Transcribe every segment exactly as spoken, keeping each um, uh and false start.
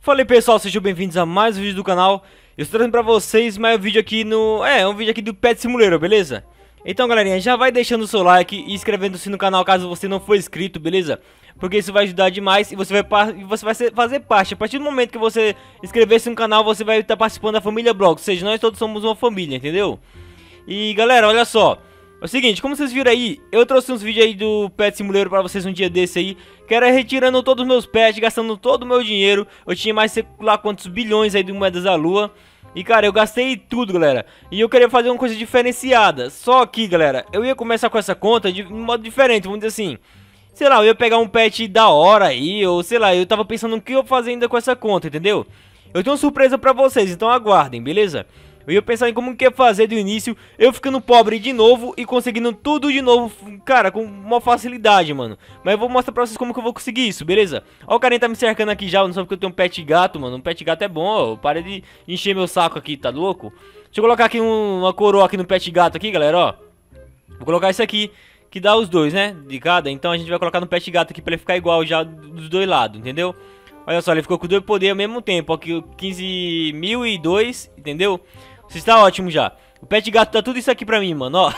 Fala aí pessoal, sejam bem-vindos a mais um vídeo do canal. Eu estou trazendo pra vocês mais um vídeo aqui no... É, um vídeo aqui do Pet Simulator, beleza? Então galerinha, já vai deixando o seu like e inscrevendo-se no canal caso você não for inscrito, beleza? Porque isso vai ajudar demais e você vai, você vai ser, fazer parte. A partir do momento que você inscrever-se no canal, você vai estar participando da família Blog. Ou seja, nós todos somos uma família, entendeu? E galera, olha só. É o seguinte, como vocês viram aí, eu trouxe uns vídeos aí do Pet Simulator pra vocês um dia desse aí, que era retirando todos os meus pets, gastando todo o meu dinheiro. Eu tinha mais sei lá quantos bilhões aí de moedas da lua. E cara, eu gastei tudo, galera. E eu queria fazer uma coisa diferenciada. Só que, galera, eu ia começar com essa conta de um modo diferente, vamos dizer assim. Sei lá, eu ia pegar um pet da hora aí, ou sei lá, eu tava pensando no que eu ia fazer ainda com essa conta, entendeu? Eu tenho uma surpresa pra vocês, então aguardem, beleza? Eu ia pensar em como que ia fazer do início, eu ficando pobre de novo e conseguindo tudo de novo, cara, com uma facilidade, mano. Mas eu vou mostrar pra vocês como que eu vou conseguir isso, beleza? Ó, o carinha tá me cercando aqui já, não sabe que eu tenho um pet gato, mano. Um pet gato é bom, ó, para de encher meu saco aqui, tá louco? Deixa eu colocar aqui um, uma coroa aqui no pet gato aqui, galera, ó. Vou colocar isso aqui, que dá os dois, né, de cada. Então a gente vai colocar no pet gato aqui pra ele ficar igual já dos dois lados, entendeu? Olha só, ele ficou com dois poderes ao mesmo tempo, aqui quinze mil e dois, entendeu? Isso está ótimo já. O pet gato tá tudo isso aqui pra mim, mano, ó.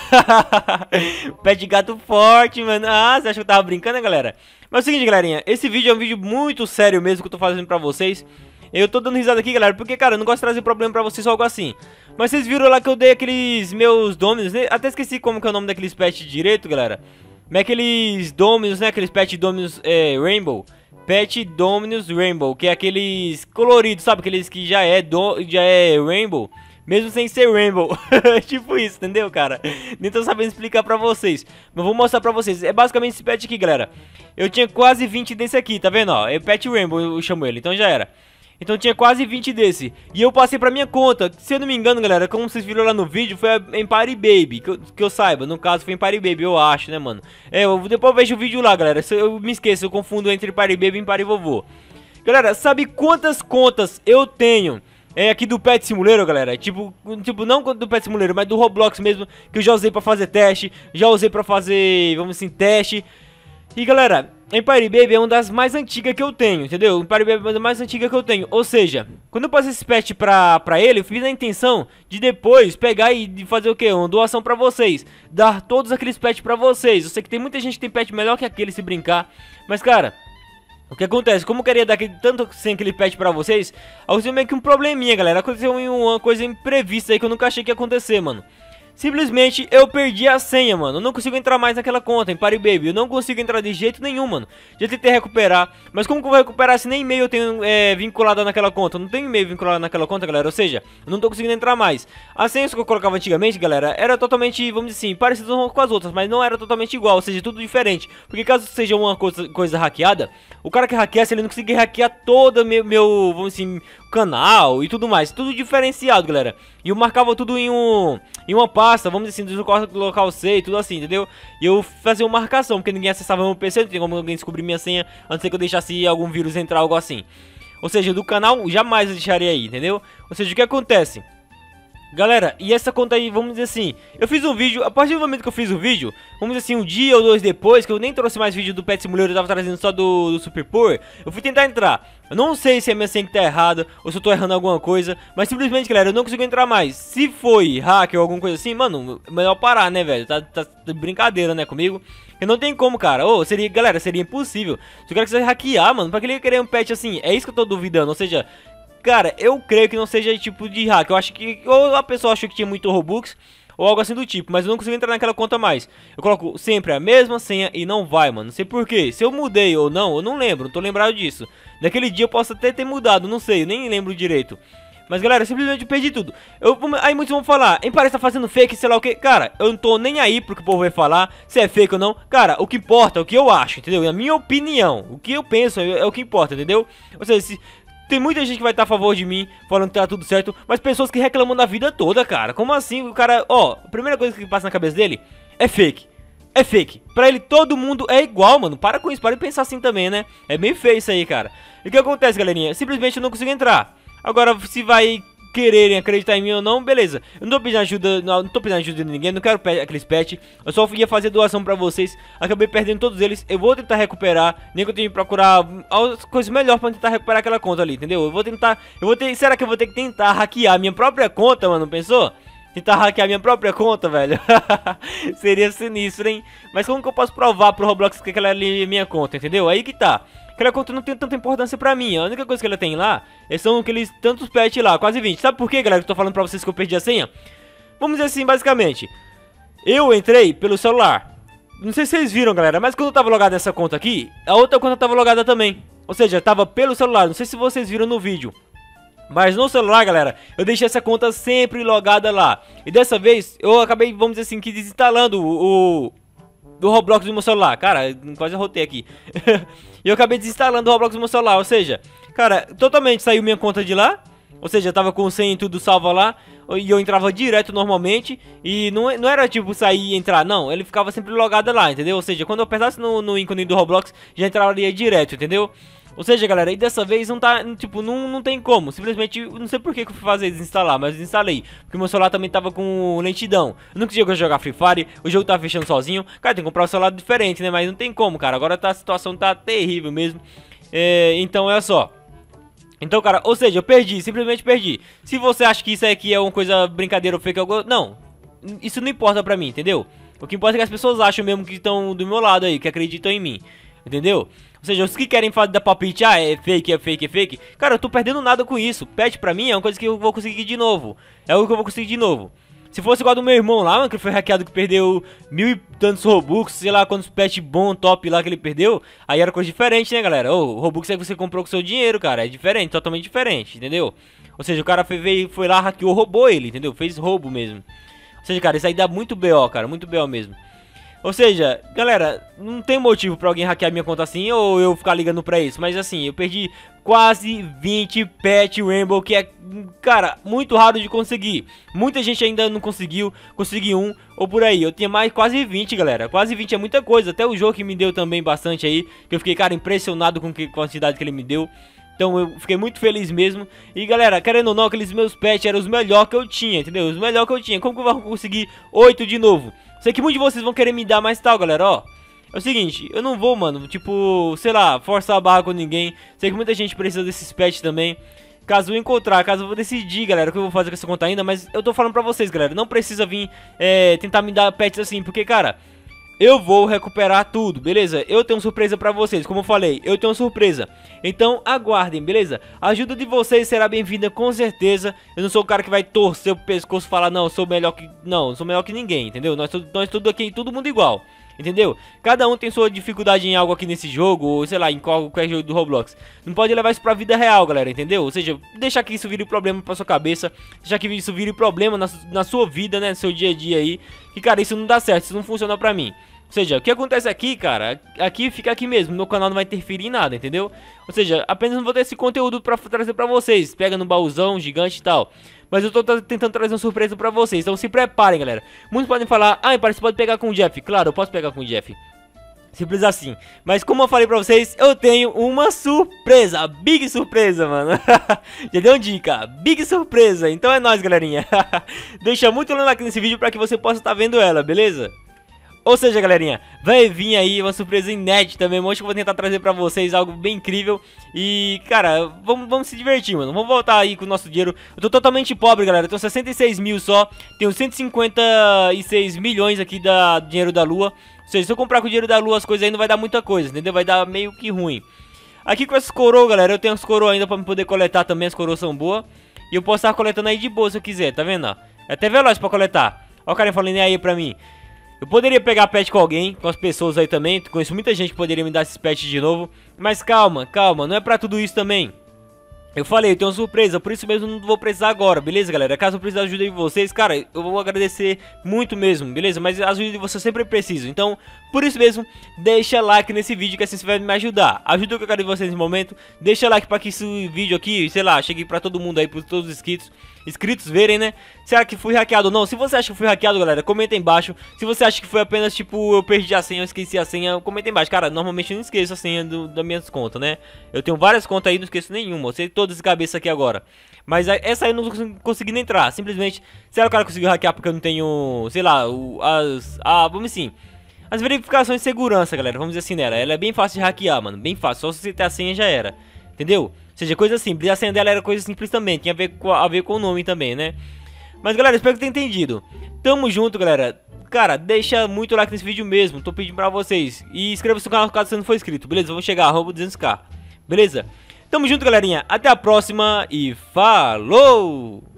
O pet gato forte, mano. Ah, você acha que eu tava brincando, né, galera? Mas é o seguinte, galerinha. Esse vídeo é um vídeo muito sério mesmo que eu tô fazendo pra vocês. Eu tô dando risada aqui, galera, porque, cara, eu não gosto de trazer problema pra vocês ou algo assim. Mas vocês viram lá que eu dei aqueles meus dominos, né? Até esqueci como que é o nome daqueles pets direito, galera. Mas aqueles dominos, né? Aqueles pet dominos é, Rainbow. Pet Dominus Rainbow, que é aqueles coloridos, sabe? Aqueles que já é, do, já é Rainbow. Mesmo sem ser Rainbow. Tipo isso, entendeu, cara? Nem tô sabendo explicar pra vocês. Mas vou mostrar pra vocês. É basicamente esse pet aqui, galera. Eu tinha quase vinte desse aqui, tá vendo, ó? É Pet Rainbow, eu chamo ele, então já era. Então tinha quase vinte desse. E eu passei pra minha conta. Se eu não me engano, galera, como vocês viram lá no vídeo, foi em Party Baby, que eu, que eu saiba. No caso foi em Party Baby, eu acho, né, mano? É, eu, depois eu vejo o vídeo lá, galera. Se eu me esqueço, eu confundo entre Party Baby e Party Vovô. Galera, sabe quantas contas eu tenho? É aqui do Pet Simulator, galera, tipo, tipo, não do Pet Simulator, mas do Roblox mesmo, que eu já usei pra fazer teste, já usei pra fazer, vamos assim, teste. E galera, Empire Baby é uma das mais antigas que eu tenho, entendeu? Empire Baby é uma das mais antigas que eu tenho, ou seja, quando eu passei esse pet pra, pra ele, eu fiz na intenção de depois pegar e fazer o que? Uma doação pra vocês, dar todos aqueles pets pra vocês. Eu sei que tem muita gente que tem pet melhor que aquele se brincar, mas cara... O que acontece? Como eu queria dar aquele, tanto sem aquele pet pra vocês, aconteceu meio que um probleminha, galera. Aconteceu uma coisa imprevista aí que eu nunca achei que ia acontecer, mano. Simplesmente eu perdi a senha, mano. Eu não consigo entrar mais naquela conta, em Party Baby. Eu não consigo entrar de jeito nenhum, mano. Já tentei recuperar, mas como que eu vou recuperar se nem e-mail eu tenho é, vinculado naquela conta? Eu não tenho e-mail vinculado naquela conta, galera. Ou seja, eu não tô conseguindo entrar mais. As senhas que eu colocava antigamente, galera, era totalmente, vamos dizer assim, parecidas com as outras, mas não era totalmente igual, ou seja, tudo diferente. Porque caso seja uma coisa, coisa hackeada, o cara que hackeasse, ele não conseguia hackear todo meu, meu, vamos dizer assim, canal e tudo mais. Tudo diferenciado, galera. E eu marcava tudo em um em uma pasta, vamos dizer assim, do local C e tudo assim, entendeu? E eu fazia uma marcação, porque ninguém acessava meu P C, não tem como alguém descobrir minha senha, a não ser que eu deixasse algum vírus entrar, algo assim. Ou seja, do canal jamais eu deixaria aí, entendeu? Ou seja, o que acontece? Galera, e essa conta aí, vamos dizer assim, eu fiz um vídeo, a partir do momento que eu fiz o vídeo, vamos dizer assim, um dia ou dois depois, que eu nem trouxe mais vídeo do Pet Simulator, eu tava trazendo só do, do Super Power, eu fui tentar entrar. Eu não sei se a minha senha que tá errada, ou se eu tô errando alguma coisa, mas simplesmente, galera, eu não consigo entrar mais. Se foi hacker ou alguma coisa assim, mano, melhor parar, né, velho? Tá, tá brincadeira, né, comigo? Porque não tem como, cara. Ô, oh, seria, galera, seria impossível. Se o cara quiser hackear, mano, pra que ele ia querer um pet assim? É isso que eu tô duvidando, ou seja... Cara, eu creio que não seja tipo de hack. Eu acho que ou a pessoa achou que tinha muito Robux ou algo assim do tipo, mas eu não consigo entrar naquela conta mais. Eu coloco sempre a mesma senha e não vai, mano. Não sei porquê. Se eu mudei ou não, eu não lembro, não tô lembrado disso. Naquele dia eu posso até ter mudado, não sei, eu nem lembro direito. Mas galera, simplesmente eu perdi tudo. eu, Aí muitos vão falar, em parece tá fazendo fake, sei lá o que. Cara, eu não tô nem aí pro que o povo vai falar, se é fake ou não. Cara, o que importa é o que eu acho, entendeu? É a minha opinião. O que eu penso é, é o que importa, entendeu? Ou seja, se... Tem muita gente que vai estar a favor de mim, falando que tá tudo certo, mas pessoas que reclamam da vida toda, cara. Como assim? O cara, ó, a primeira coisa que passa na cabeça dele é fake. É fake. Pra ele todo mundo é igual, mano. Para com isso, para de pensar assim também, né? É meio feio isso aí, cara. E o que acontece, galerinha? Simplesmente eu não consigo entrar. Agora, se vai quererem acreditar em mim ou não, beleza. Eu não tô pedindo ajuda, não, não tô pedindo ajuda de ninguém, não quero aqueles pets. Eu só ia fazer doação pra vocês, acabei perdendo todos eles. Eu vou tentar recuperar, nem que eu tenha que procurar as coisas melhores pra tentar recuperar aquela conta ali, entendeu? Eu vou tentar, eu vou ter, será que eu vou ter que tentar hackear a minha própria conta, mano, pensou? Tentar hackear minha própria conta, velho. Seria sinistro, hein? Mas como que eu posso provar pro Roblox que aquela ali é minha conta, entendeu? Aí que tá. Aquela conta não tem tanta importância pra mim. A única coisa que ela tem lá são aqueles tantos pets lá, quase vinte. Sabe por quê, galera, que eu tô falando pra vocês que eu perdi a senha? Vamos dizer assim, basicamente. Eu entrei pelo celular. Não sei se vocês viram, galera, mas quando eu tava logado nessa conta aqui, a outra conta tava logada também. Ou seja, tava pelo celular. Não sei se vocês viram no vídeo. Mas no celular, galera, eu deixei essa conta sempre logada lá. E dessa vez, eu acabei, vamos dizer assim, que desinstalando o... o do Roblox do meu celular. Cara, quase arrotei aqui. E eu acabei desinstalando o Roblox do meu celular. Ou seja, cara, totalmente saiu minha conta de lá. Ou seja, eu tava com senha e tudo salvo lá. E eu entrava direto normalmente. E não, não era tipo sair e entrar, não. Ele ficava sempre logado lá, entendeu? Ou seja, quando eu apertasse no, no ícone do Roblox, já entraria direto, entendeu? Ou seja, galera, e dessa vez não tá, tipo, não, não tem como. Simplesmente, não sei por que, que eu fui fazer desinstalar, mas eu desinstalei. Porque meu celular também tava com lentidão. Eu nunca tinha que jogar Free Fire, o jogo tava fechando sozinho. Cara, tem que comprar um celular diferente, né? Mas não tem como, cara. Agora tá, a situação tá terrível mesmo. É, então, é só. Então, cara, ou seja, eu perdi, simplesmente perdi. Se você acha que isso aqui é uma coisa brincadeira ou fake, eu... não. Isso não importa pra mim, entendeu? O que importa é que as pessoas acham mesmo que estão do meu lado aí, que acreditam em mim. Entendeu? Ou seja, os que querem falar da palpite, ah, é fake, é fake, é fake. Cara, eu tô perdendo nada com isso. Pet pra mim é uma coisa que eu vou conseguir de novo. É algo que eu vou conseguir de novo. Se fosse igual do meu irmão lá, mano, que foi hackeado, que perdeu mil e tantos Robux, sei lá quantos pet bom, top lá que ele perdeu. Aí era coisa diferente, né, galera? Ô, o Robux é que você comprou com seu dinheiro, cara. É diferente, totalmente diferente, entendeu? Ou seja, o cara foi, veio, foi lá, hackeou, roubou ele, entendeu? Fez roubo mesmo. Ou seja, cara, isso aí dá muito B O, cara, muito B O mesmo. Ou seja, galera, não tem motivo pra alguém hackear minha conta assim ou eu ficar ligando pra isso. Mas assim, eu perdi quase vinte pet Rainbow, que é, cara, muito raro de conseguir. Muita gente ainda não conseguiu, consegui um ou por aí. Eu tinha mais quase vinte, galera. Quase vinte é muita coisa. Até o jogo que me deu também bastante aí, que eu fiquei, cara, impressionado com a quantidade que ele me deu. Então eu fiquei muito feliz mesmo. E galera, querendo ou não, aqueles meus pets eram os melhores que eu tinha, entendeu? Os melhores que eu tinha. Como que eu vou conseguir oito de novo? Sei que muitos de vocês vão querer me dar mais tal, galera, ó. É o seguinte, eu não vou, mano, tipo, sei lá, forçar a barra com ninguém. Sei que muita gente precisa desses pets também. Caso eu encontrar, caso eu vou decidir, galera, o que eu vou fazer com essa conta ainda. Mas eu tô falando pra vocês, galera, não precisa vir é, tentar me dar pets assim. Porque, cara, eu vou recuperar tudo, beleza? Eu tenho surpresa pra vocês, como eu falei, eu tenho surpresa. Então aguardem, beleza? A ajuda de vocês será bem-vinda com certeza. Eu não sou o cara que vai torcer o pescoço e falar, não, eu sou melhor que... Não, eu sou melhor que ninguém, entendeu? Nós, nós tudo aqui, todo mundo igual. Entendeu? Cada um tem sua dificuldade em algo aqui nesse jogo, ou sei lá, em qualquer jogo do Roblox. Não pode levar isso pra vida real, galera, entendeu? Ou seja, deixar que isso vire problema pra sua cabeça, deixar que isso vire problema na, na sua vida, né, no seu dia a dia aí. Que, cara, isso não dá certo, isso não funciona pra mim. Ou seja, o que acontece aqui, cara, aqui fica aqui mesmo, meu canal não vai interferir em nada, entendeu? Ou seja, apenas não vou ter esse conteúdo pra trazer pra vocês, pega no baúzão gigante e tal. Mas eu tô tentando trazer uma surpresa pra vocês, então se preparem, galera. Muitos podem falar, ah, parece que pode pegar com o Jeff. Claro, eu posso pegar com o Jeff. Simples assim. Mas como eu falei pra vocês, eu tenho uma surpresa, big surpresa, mano. Já deu uma dica, big surpresa. Então é nóis, galerinha. Deixa muito like aqui nesse vídeo pra que você possa estar vendo ela, beleza? Ou seja, galerinha, vai vir aí uma surpresa inédita também. Hoje que eu vou tentar trazer pra vocês algo bem incrível. E, cara, vamos, vamos se divertir, mano. Vamos voltar aí com o nosso dinheiro. Eu tô totalmente pobre, galera. Eu tenho sessenta e seis mil só. Tenho cento e cinquenta e seis milhões aqui da dinheiro da lua. Ou seja, se eu comprar com o dinheiro da lua as coisas aí não vai dar muita coisa, entendeu? Vai dar meio que ruim. Aqui com essas coroas, galera, eu tenho as coroas ainda pra me poder coletar também. As coroas são boas. E eu posso estar coletando aí de boa se eu quiser, tá vendo? É até veloz pra coletar. Ó o cara falando aí pra mim. Eu poderia pegar pet com alguém, com as pessoas aí também. Conheço muita gente que poderia me dar esses pets de novo. Mas calma, calma, não é pra tudo isso também. Eu falei, eu tenho uma surpresa, por isso mesmo não vou precisar agora, beleza, galera? Caso eu precise da ajuda de vocês, cara, eu vou agradecer muito mesmo, beleza? Mas a ajuda de vocês sempre preciso. Então, Por isso mesmo, deixa like nesse vídeo que assim você vai me ajudar. Ajuda o que eu quero de vocês nesse momento. Deixa like para que esse vídeo aqui, sei lá, chegue para todo mundo aí, para todos os inscritos, inscritos verem, né? Será que fui hackeado ou não? Se você acha que fui hackeado, galera, comenta aí embaixo. Se você acha que foi apenas, tipo, eu perdi a senha, eu esqueci a senha, comenta aí embaixo. Cara, normalmente eu não esqueço a senha do, das minhas contas, né? Eu tenho várias contas aí, não esqueço nenhuma. Eu sei todas de cabeça aqui agora. Mas essa aí eu não consegui nem entrar. Simplesmente, será que o cara conseguiu hackear porque eu não tenho, sei lá, o, as... Ah, vamos assim... As verificações de segurança, galera, vamos dizer assim nela. Ela é bem fácil de hackear, mano. Bem fácil, só se você ter a senha já era. Entendeu? Ou seja, coisa simples. E a senha dela era coisa simples também. Tinha a ver com, a ver com o nome também, né? Mas, galera, espero que tenham entendido. Tamo junto, galera. Cara, deixa muito like nesse vídeo mesmo. Tô pedindo pra vocês. E inscreva-se no canal caso você não for inscrito, beleza? Vamos chegar a arroba duzentos k. Beleza? Tamo junto, galerinha. Até a próxima e falou!